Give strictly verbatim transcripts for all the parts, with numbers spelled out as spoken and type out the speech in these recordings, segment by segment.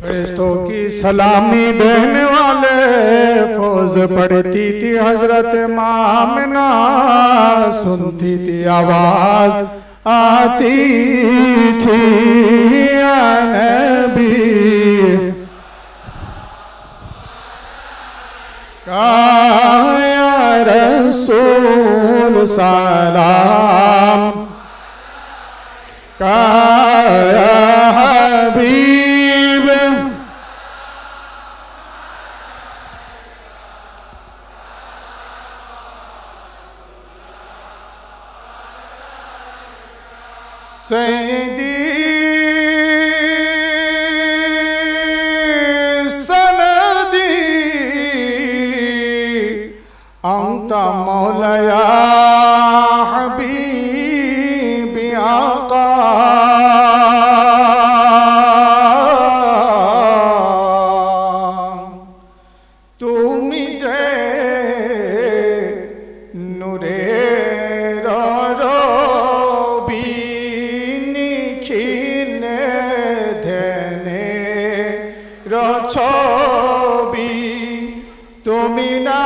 फरिश्तों की सलामी देने वाले फौज पढ़ती थी हजरत मामना, सुनती थी आवाज आती थी या नबी या रसूल सलाम का या हबीब सैदी सनदी अंता मौलाया हबीबी आका तुमी जे नूरे ছবি তুমি না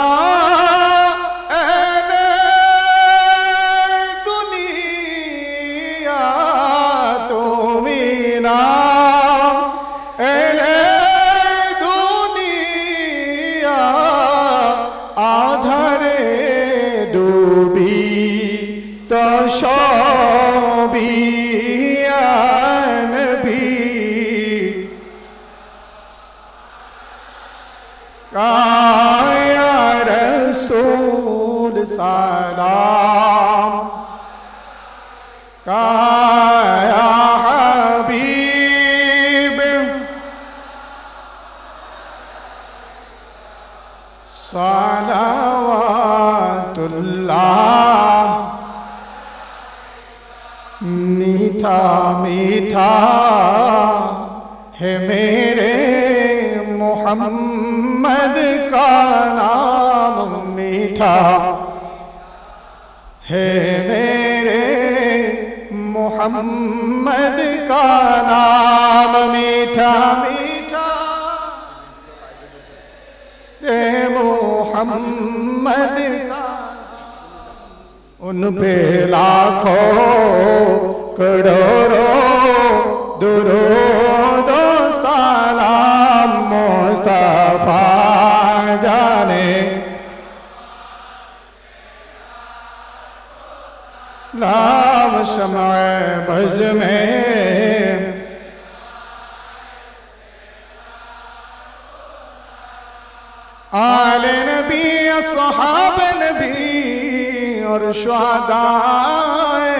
এনে দুনিয়া তুমি না এনে দুনিয়া আধারে ডুবি তো সবই নবী या रसूल सलाम का या हबीब सलावतुल्लाह मीठा मीठा है मेरे मोहम्मद का नाम, मीठा है मेरे मोहम्मद का नाम, मीठा मीठा दे मोहम्मद का उन पे लाखों करोड़ों दुरूद सलाम मुस्तफा जाने नाम शम्अ बज़ में आले नबी अस्हाब नबी और शुहदाए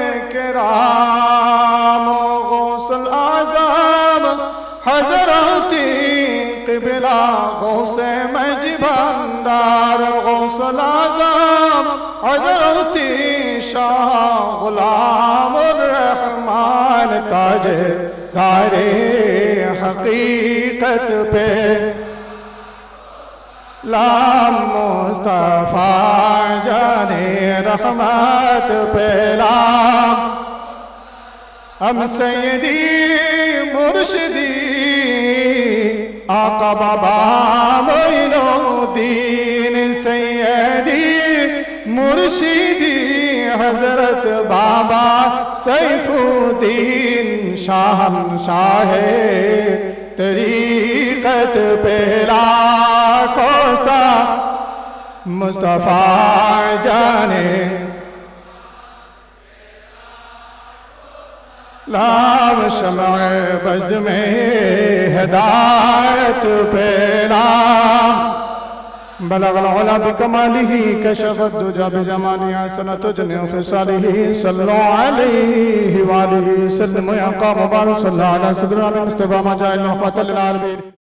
किराम गौसल आज़म हज़रत क़िबला गौसे मजबंदार गौसल आज़म हज़रत शाह ग़ुलामुर रहमान ताजे दारे हकीकत पे लाम मुस्तफा जाने रहमत पे लाम हम सैयदी मुर्शिदी आका बाबा मोइनुद्दीन सैयदी मुर्शिदी हजरत बाबा सैफुद्दीन शाहम शाहे तरीक़त पे लाखों सा मुस्तफा जाने लाम शम्अ बज़ में हिदायत पे लाम बलगल उला बिकमालिही कशफत दुजा बिजमालिही हसनत जमीउ खिसालिही सल्लल्लाहु अलैहि व आलिहि सल्लम या क़ौम मुबारक सल्लल्लाहु अला सय्यिदिना मुस्तफा मजाइल रहमतुल लिल आलमीन।